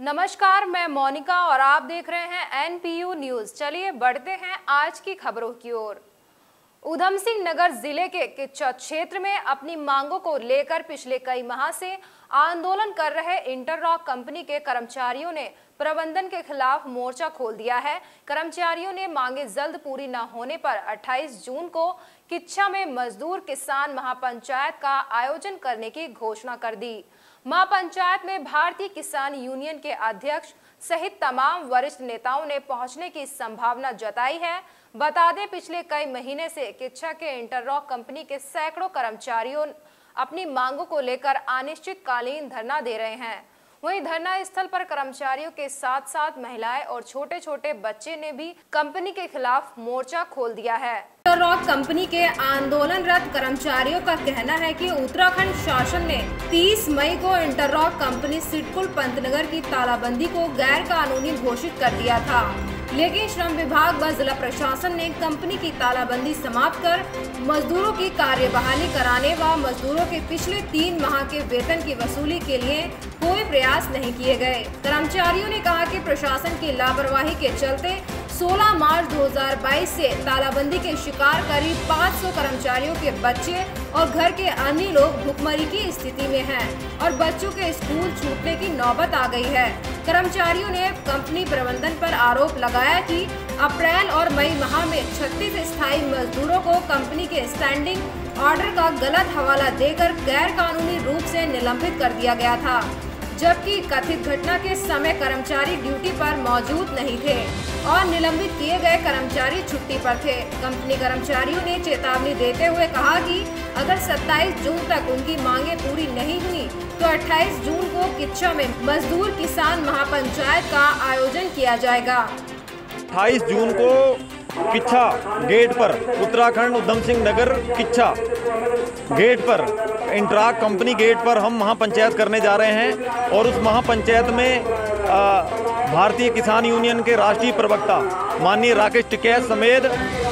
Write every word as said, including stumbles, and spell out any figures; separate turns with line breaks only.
नमस्कार, मैं मोनिका और आप देख रहे हैं एन पी यू न्यूज। चलिए बढ़ते हैं आज की खबरों की ओर। ऊधम सिंह नगर जिले के किच्चा क्षेत्र में अपनी मांगों को लेकर पिछले कई माह से आंदोलन कर रहे इंटरलॉक कंपनी के कर्मचारियों ने प्रबंधन के खिलाफ मोर्चा खोल दिया है। कर्मचारियों ने मांगे जल्द पूरी न होने पर अट्ठाईस जून को किच्चा में मजदूर किसान महापंचायत का आयोजन करने की घोषणा कर दी। महापंचायत में भारतीय किसान यूनियन के अध्यक्ष सहित तमाम वरिष्ठ नेताओं ने पहुंचने की संभावना जताई है। बता दें, पिछले कई महीने से किच्चा के इंटरलॉक कंपनी के सैकड़ों कर्मचारियों अपनी मांगों को लेकर अनिश्चितकालीन धरना दे रहे हैं। वहीं धरना स्थल पर कर्मचारियों के साथ साथ महिलाएं और छोटे छोटे बच्चे ने भी कंपनी के खिलाफ मोर्चा खोल दिया है। इंटरलॉक कंपनी के आंदोलनरत कर्मचारियों का कहना है कि उत्तराखंड शासन ने तीस मई को इंटरलॉक कंपनी सिडकुल पंतनगर की तालाबंदी को गैर कानूनी घोषित कर दिया था, लेकिन श्रम विभाग व जिला प्रशासन ने कंपनी की तालाबंदी समाप्त कर मजदूरों की कार्यबहाली कराने व मजदूरों के पिछले तीन माह के वेतन की वसूली के लिए कोई प्रयास नहीं किए गए। कर्मचारियों ने कहा कि प्रशासन की लापरवाही के चलते सोलह मार्च दो हज़ार बाईस से तालाबंदी के शिकार करीब पाँच सौ कर्मचारियों के बच्चे और घर के अन्य लोग भुखमरी की स्थिति में हैं और बच्चों के स्कूल छूटने की नौबत आ गई है। कर्मचारियों ने कंपनी प्रबंधन पर आरोप लगाया कि अप्रैल और मई माह में छत्तीस स्थायी मजदूरों को कंपनी के स्टैंडिंग ऑर्डर का गलत हवाला देकर गैर कानूनी रूप से निलंबित कर दिया गया था, जबकि कथित घटना के समय कर्मचारी ड्यूटी पर मौजूद नहीं थे और निलंबित किए गए कर्मचारी छुट्टी पर थे। कंपनी कर्मचारियों ने चेतावनी देते हुए कहा कि अगर सत्ताईस जून तक उनकी मांगे पूरी नहीं हुई तो अट्ठाईस जून को किच्चा में मजदूर किसान महापंचायत का आयोजन किया जाएगा।
अट्ठाईस जून को किच्चा गेट पर, उत्तराखंड ऊधम सिंह नगर किच्चा गेट पर, इंटरलॉक कंपनी गेट पर हम महापंचायत करने जा रहे हैं और उस महापंचायत में आ, भारतीय किसान यूनियन के राष्ट्रीय प्रवक्ता माननीय राकेश टिकैत समेत